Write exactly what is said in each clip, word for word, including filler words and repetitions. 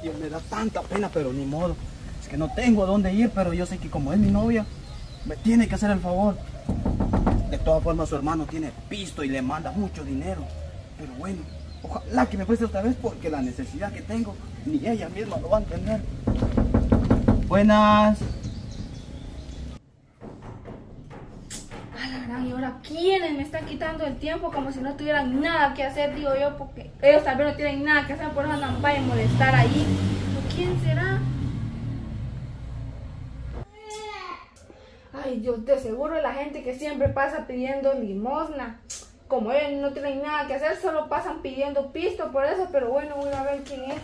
Dios, me da tanta pena, pero ni modo. Es que no tengo a dónde ir, pero yo sé que como es mi novia, me tiene que hacer el favor. De todas formas, su hermano tiene pisto y le manda mucho dinero. Pero bueno, ojalá que me preste otra vez porque la necesidad que tengo, ni ella misma lo va a entender. Buenas. Y ahora, ¿quiénes me están quitando el tiempo como si no tuvieran nada que hacer? Digo yo, porque ellos tal vez no tienen nada que hacer, por eso andan para molestar ahí. ¿Quién será? Ay, yo te aseguro, la gente que siempre pasa pidiendo limosna. Como ellos no tienen nada que hacer, solo pasan pidiendo pisto por eso, pero bueno, voy a ver quién es.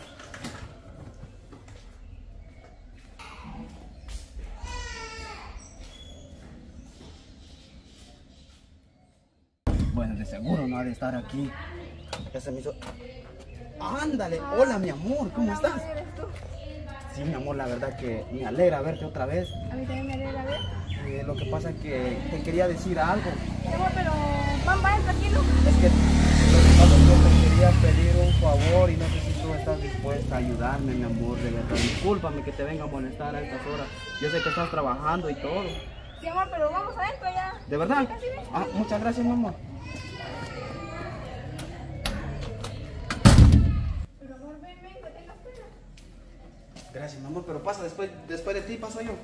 Bueno, de seguro no ha de estar aquí. Ya se me hizo... Ándale, hola mi amor, ¿cómo Hola, estás? amor, ¿eres tú? Sí, mi amor, la verdad que me alegra verte otra vez. A mí también me alegra ver. Eh, lo que pasa es que te quería decir algo. Mi amor, pero van, vayan tranquilo. Es que lo que pasa es que te quería pedir un favor y no sé si tú estás dispuesta a ayudarme, mi amor, de verdad. Discúlpame que te venga a molestar a estas horas. Yo sé que estás trabajando y todo. Sí, amor, pero vamos adentro ya. ¿De verdad? Ah, muchas gracias, mi amor. Pero amor, ven, ven, que tengas pena. Gracias, mi amor, pero pasa después, después de ti, paso yo.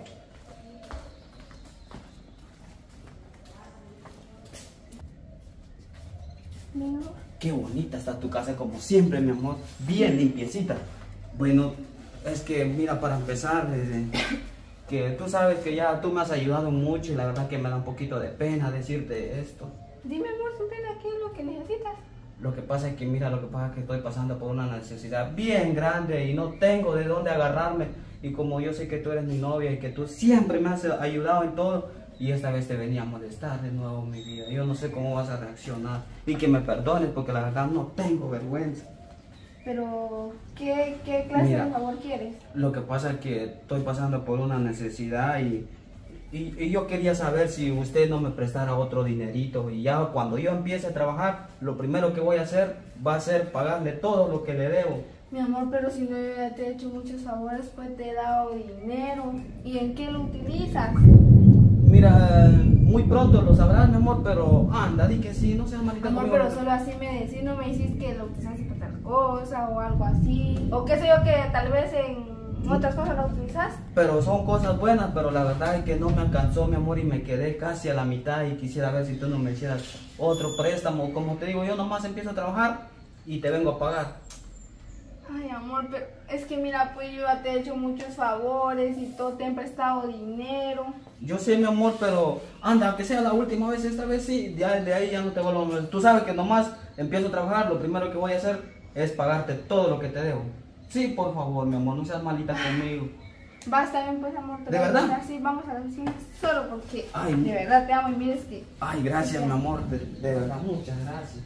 Mi amor. Qué bonita está tu casa, como siempre, mi amor. Bien limpiecita. Bueno, es que, mira, para empezar, eh, que tú sabes que ya tú me has ayudado mucho y la verdad que me da un poquito de pena decirte esto. Dime, amor, sin pena, ¿qué es lo que necesitas? Lo que pasa es que, mira, lo que pasa es que estoy pasando por una necesidad bien grande y no tengo de dónde agarrarme. Y como yo sé que tú eres mi novia y que tú siempre me has ayudado en todo, y esta vez te venía a molestar de nuevo, mi vida. Yo no sé cómo vas a reaccionar. Y que me perdones porque la verdad no tengo vergüenza. Pero, ¿qué, qué clase Mira, de favor quieres? Lo que pasa es que estoy pasando por una necesidad y, y, y yo quería saber si usted no me prestara otro dinerito. Y ya cuando yo empiece a trabajar, lo primero que voy a hacer va a ser pagarle todo lo que le debo. Mi amor, pero si no, yo ya te he hecho muchos favores, pues te he dado dinero. ¿Y en qué lo utilizas? Mira, muy pronto lo sabrás, mi amor, pero anda, di que sí, no seas malita Amor, conmigo. pero solo así me decís, no me decís que lo utilizas para tal cosa o algo así. O qué sé yo, que tal vez en otras cosas lo utilizas. Pero son cosas buenas, pero la verdad es que no me alcanzó, mi amor, y me quedé casi a la mitad y quisiera ver si tú no me hicieras otro préstamo. Como te digo, yo nomás empiezo a trabajar y te vengo a pagar. Ay, amor, pero es que mira, pues yo ya te he hecho muchos favores y todo, te he prestado dinero. Yo sé, mi amor, pero anda, aunque sea la última vez, esta vez sí, ya de ahí ya no te vuelvo a molestar. Tú sabes que nomás empiezo a trabajar, lo primero que voy a hacer es pagarte todo lo que te debo. Sí, por favor, mi amor, no seas malita conmigo. Basta bien, pues, amor. ¿De verdad? Sí, vamos a la oficina solo porque Ay, de verdad te amo y mires que... Ay, gracias, mi amor, de, de verdad, muchas gracias.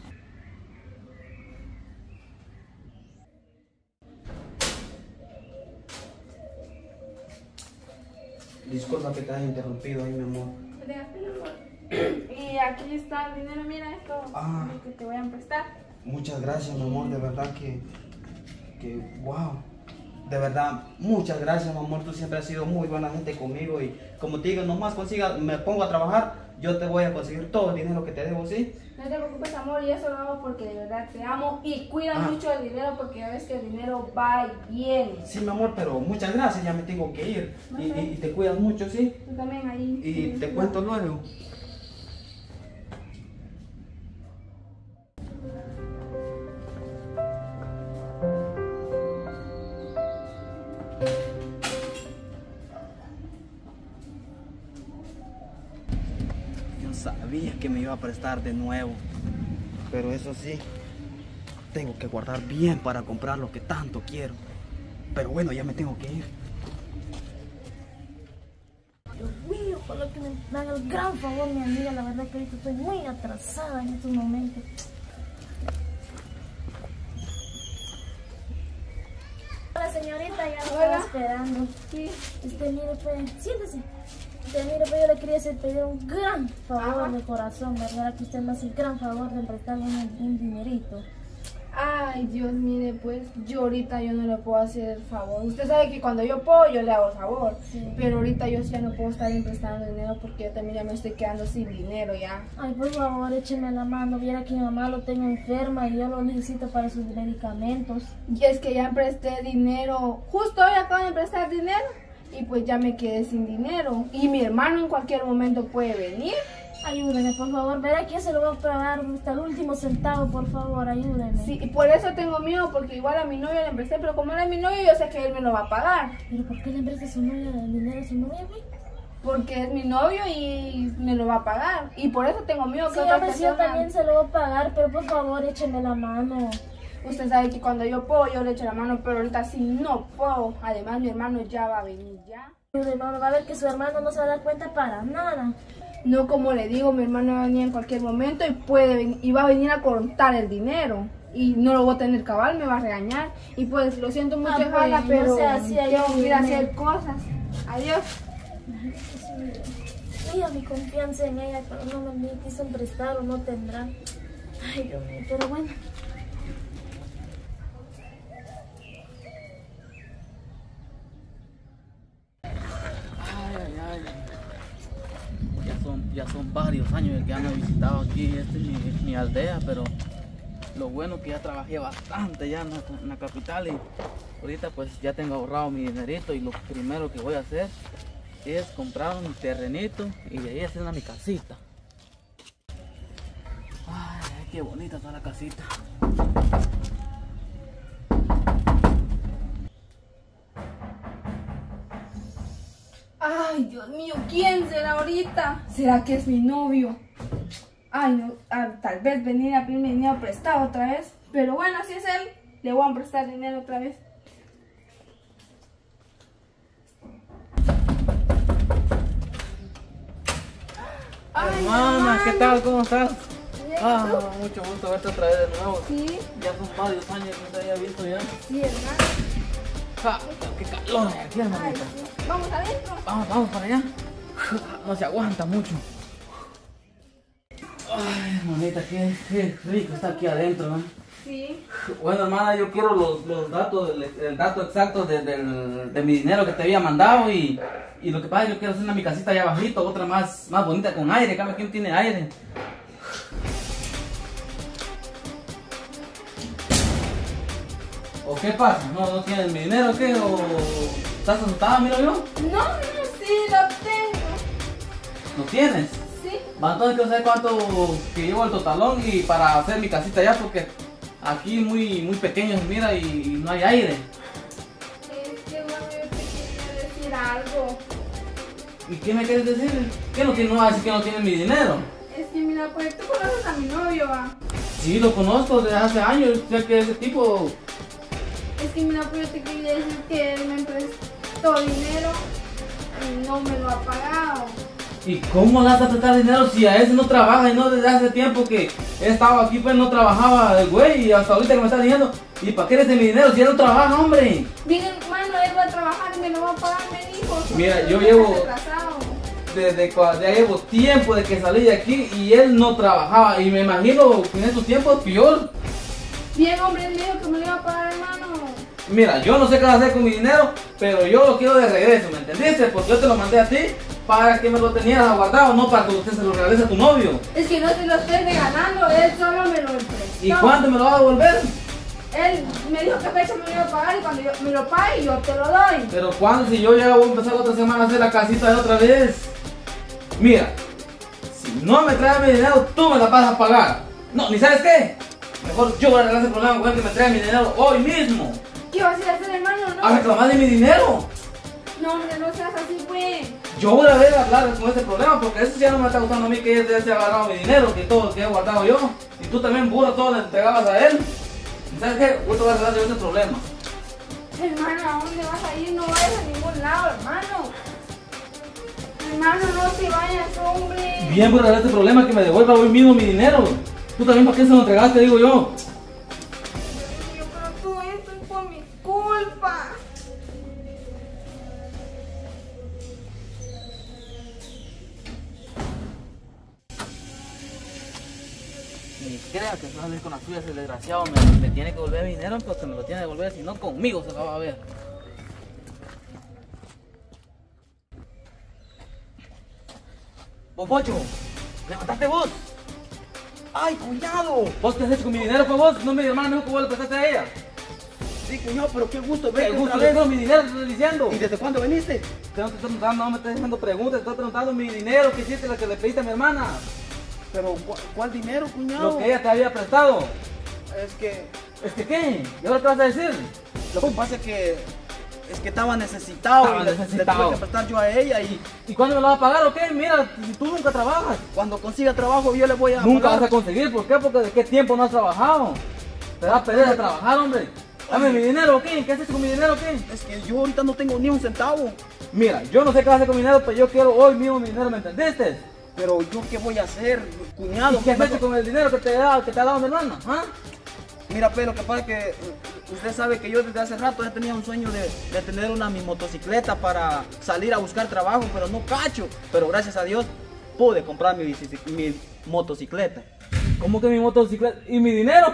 Disculpa que te haya interrumpido ahí, mi amor. Y aquí está el dinero, mira esto, Ah. lo que te voy a prestar. Muchas gracias, mi amor, de verdad que, que, wow, de verdad, muchas gracias, mi amor, tú siempre has sido muy buena gente conmigo y como te digo, nomás consiga, me pongo a trabajar, yo te voy a conseguir todo el dinero que te debo, ¿sí? No te preocupes, amor, y eso lo hago porque de verdad te amo y cuida Ah. mucho el dinero porque ya ves que el dinero va y viene. Sí, mi amor, pero muchas gracias, ya me tengo que ir No y, sé. y- y te cuidas mucho, ¿sí? Tú también ahí. Y te cuento luego. Yo sabía que me iba a prestar de nuevo, pero eso sí, tengo que guardar bien para comprar lo que tanto quiero. Pero bueno, ya me tengo que ir. Dios mío, por lo que me haga el gran favor, mi amiga. La verdad que ahorita estoy muy atrasada en estos momentos. Hola, señorita, ya me estaba Hola. esperando. Sí. Este, mire, pues, siéntese. Este, mire, pues, yo le quería hacer pedir un gran favor Ajá. de corazón, ¿verdad? Que usted me hace el gran favor de prestarme un, un dinerito. Ay, Dios, mire, pues yo ahorita yo no le puedo hacer el favor. Usted sabe que cuando yo puedo, yo le hago el favor. Sí. Pero ahorita yo ya no puedo estar prestando dinero porque yo también ya me estoy quedando sin dinero ya. Ay, por favor, écheme la mano. Viera que mi mamá lo tengo enferma y yo lo necesito para sus medicamentos. Y es que ya presté dinero. Justo hoy acabo de prestar dinero y pues ya me quedé sin dinero. Y mi hermano en cualquier momento puede venir. Ayúdeme, por favor. Verá que yo se lo voy a pagar hasta el último centavo, por favor, ayúdeme. Sí, y por eso tengo miedo, porque igual a mi novio le presté, pero como era mi novio, yo sé que él me lo va a pagar. ¿Pero por qué le empresta su novia el dinero a su novia, güey? Porque es mi novio y me lo va a pagar. Y por eso tengo miedo que sí, otra persona... persona... yo también se lo voy a pagar, pero por favor, écheme la mano. Usted sabe que cuando yo puedo, yo le echo la mano, pero ahorita sí no puedo. Además, mi hermano ya va a venir ya. Ayúdeme, va a ver que su hermano no se va a dar cuenta para nada. No, como le digo, mi hermano va a venir en cualquier momento y puede venir, y va a venir a contar el dinero. Y no lo voy a tener cabal, me va a regañar. Y pues lo siento mucho, ah, Jala, pues, pero no sea así, tengo que ir a hacer cosas. Adiós. Mira mi confianza en ella, pero no me quiso prestar o no tendrá. Ay, Dios mío, pero bueno. Ya son varios años que ya no he visitado aquí, esta es mi, mi aldea, pero lo bueno que ya trabajé bastante ya en la, en la capital y ahorita pues ya tengo ahorrado mi dinerito y lo primero que voy a hacer es comprar un terrenito y de ahí hacer una mi casita. Ay, qué bonita está la casita. Ay, Dios mío, ¿quién será ahorita? ¿Será que es mi novio? Ay, no, ah, tal vez venir a pedirme dinero prestado otra vez. Pero bueno, si es él, le voy a prestar dinero otra vez. Ay, hermana, ¿qué tal? ¿Cómo estás? Bien, ah, mucho gusto verte otra vez de nuevo. Sí. Ya son varios años que no te había visto ya. Sí, hermano. Ah, qué calor aquí, hermanita. Sí. Vamos adentro. Vamos, vamos para allá. No se aguanta mucho. Ay, hermanita, qué, qué rico está aquí adentro, ¿no? Sí. Bueno, hermana, yo quiero los, los datos, el, el dato exacto de, de, de mi dinero que te había mandado y, y lo que pasa es que yo quiero hacer una mi casita allá abajito, otra más, más bonita con aire. Cada quien tiene aire. ¿O qué pasa? ¿No, no tienes mi dinero o qué? ¿O estás asustada, miro yo? No, no, sí, lo tengo. ¿No tienes? Sí. Va, entonces quiero saber cuánto que llevo el totalón y para hacer mi casita allá porque aquí muy, muy pequeño se mira y, y no hay aire. Es que bueno, yo te quería decir algo. ¿Y qué me quieres decir? ¿Qué no tiene, no va a decir que no tiene mi dinero? Es que mira, pues tú conoces a mi novio, va. Sí, lo conozco desde hace años, sé que ese tipo... Es que mira, pues yo te quería decir que él me prestó dinero y no me lo ha pagado. ¿Y cómo le vas a prestar dinero si a ese no trabaja y no desde hace tiempo que he estado aquí pues no trabajaba el güey y hasta ahorita que me está diciendo? ¿Y para qué eres de mi dinero si él no trabaja, hombre? Bien, hermano, él va a trabajar y me lo va a pagar, me dijo. Mira, yo llevo... Desde cuando ya llevo tiempo de que salí de aquí y él no trabajaba y me imagino que en estos tiempos peor. Bien, hombre, él me dijo que me lo iba a pagar, hermano. Mira, yo no sé qué vas a hacer con mi dinero, pero yo lo quiero de regreso, ¿me entendiste? Porque yo te lo mandé a ti para que me lo tenías guardado, no para que usted se lo regrese a tu novio. Es que no te lo estoy regalando, él solo me lo prestó. ¿Y cuánto me lo vas a devolver? Él me dijo que fecha me lo iba a pagar y cuando yo me lo pague yo te lo doy. Pero cuando si yo ya voy a empezar otra semana a hacer la casita de otra vez. Mira, si no me traes mi dinero, tú me la vas a pagar. No, ni sabes qué. Mejor yo voy a arreglar ese problema con el que me traiga mi dinero hoy mismo. ¿Qué vas a ir a hacer, hermano? No. A reclamar de mi dinero. No, hombre, no seas así, güey. Yo voy a ver a hablar con este problema porque eso ya no me está gustando a mí que él se ha agarrado mi dinero, que todo lo que he guardado yo. Y tú también, burro, todo le entregabas a él. ¿Y sabes qué? Yo te voy a arreglar ese problema. Hermano, ¿a dónde vas a ir? No vayas a ningún lado, hermano. Hermano, no te vayas, hombre. Bien, voy a arreglar este problema, que me devuelva hoy mismo mi dinero. Tú también, ¿para qué se lo entregaste, digo yo? Yo, pero todo esto es por mi culpa. Mi crea que se va a salir con la suya, ese desgraciado. Me, me tiene que devolver mi dinero, pues que me lo tiene que devolver, si no conmigo se la va a ver. Vos, Pocho, levantaste vos. ¡Ay, cuñado! ¿Vos qué has hecho con mi dinero, pues vos? No, mi hermana me dijo que vos le prestaste a ella. Sí, cuñado, pero qué gusto ¿Qué verte gusto otra le vez. tengo mi dinero? Te estoy diciendo. ¿Y desde cuándo viniste? Te no te estoy preguntando, no me estás haciendo preguntas, te estoy preguntando mi dinero que hiciste, la que le pediste a mi hermana. Pero, ¿cuál, cuál dinero, cuñado? Lo que ella te había prestado. Es que, ¿Es que qué? ¿Y ahora qué vas a decir? lo que pasa es que, es que estaba necesitado Estaba y le- necesitado. le tuve que prestar yo a ella y ¿Y cuándo me lo vas a pagar o qué? Mira, si tú nunca trabajas. cuando consiga trabajo yo le voy a Nunca pagar. vas a conseguir, ¿por qué? Porque de qué tiempo no has trabajado. Te da pereza trabajar, hombre. Dame mi dinero, ¿o qué? ¿Qué haces con mi dinero, o qué? Es que yo ahorita no tengo ni un centavo. Mira, yo no sé qué vas a hacer con mi dinero, pero yo quiero hoy mismo mi dinero, ¿me entendiste? Pero yo qué voy a hacer, cuñado. ¿Y qué has Mejor- hecho con el dinero que te, da, que te ha dado mi hermana? ¿Ah? Mira, pero lo que pasa es que uh, usted sabe que yo desde hace rato ya tenía un sueño de, de tener una mi motocicleta para salir a buscar trabajo, pero no cacho. Pero gracias a Dios pude comprar mi, bicic- mi motocicleta. ¿Cómo que mi motocicleta? ¿Y mi dinero?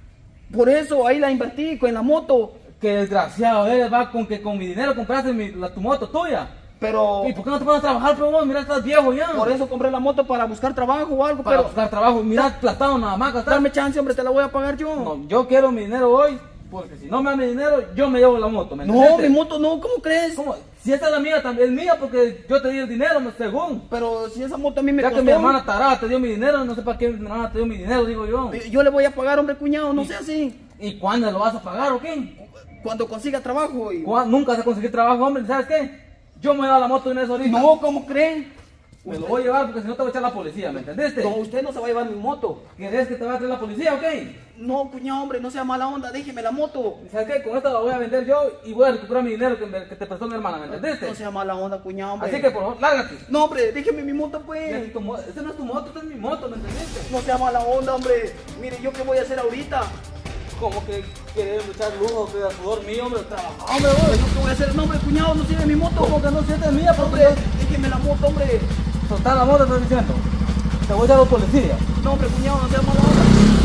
Por eso ahí la invertí con la moto. Qué desgraciado eres, va, con que con mi dinero compraste mi- la, tu moto tuya. Pero ¿Y por qué no te pones a trabajar, pero vos? Mira, estás viejo ya. por eso compré la moto para buscar trabajo o algo. Para Pero buscar trabajo, mira, plantado nada más, gastar. dame chance, hombre, te la voy a pagar yo. No, yo quiero mi dinero hoy, porque si no me da mi dinero, yo me llevo la moto, ¿me No, entendiste? mi moto no, ¿cómo crees? ¿Cómo? Si esta es la mía, también es mía, porque yo te di el dinero, me- según. Pero si esa moto a mí me Ya que costó. mi hermana tarada te dio mi dinero, no sé para qué mi hermana te dio mi dinero, digo yo. Yo le voy a pagar, hombre, cuñado, no sea así. ¿Y cuándo lo vas a pagar o qué? Cuando consiga trabajo. Y... ¿Cuá- Nunca vas a conseguir trabajo, hombre, ¿sabes qué? Yo me voy a dar la moto de una vez ahorita. No, ¿cómo creen? Me lo voy a llevar porque si no te va a echar la policía, ¿me entendiste? No, usted no se va a llevar mi moto. ¿Querés que te va a traer la policía o qué? No, cuñado, hombre, no sea mala onda, déjeme la moto. ¿Sabes qué? Con esta la voy a vender yo y voy a recuperar mi dinero que, me- que te prestó mi hermana, ¿me entendiste? No sea mala onda, cuñado, hombre. Así que por favor, lárgate. No, hombre, déjeme mi moto, Mira, pues. aquí tu mo- Esta no es tu moto, esta es mi moto, ¿me entendiste? No sea mala onda, hombre. Mire, ¿yo qué voy a hacer ahorita? Como que querés luchar lujo, que da sudor mío, hombre, trabaja, hombre, ¿Yo vos. qué voy a hacer? No, hombre, cuñado, no sirve mi moto. ¿Cómo que no sientes mía? Porque Hombre, déjeme la moto, hombre. soltar la moto, estás diciendo. Te voy a echar a los policías. No, hombre, cuñado, no sea mala onda.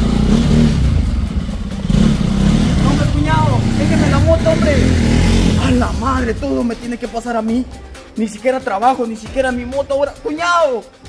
No, hombre, cuñado, déjeme la moto, hombre. A la madre, todo me tiene que pasar a mí. Ni siquiera trabajo, ni siquiera mi moto ahora. Cuñado,